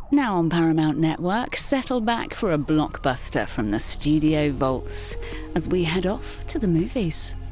Now on Paramount Network, settle back for a blockbuster from the studio vaults as we head off to the movies.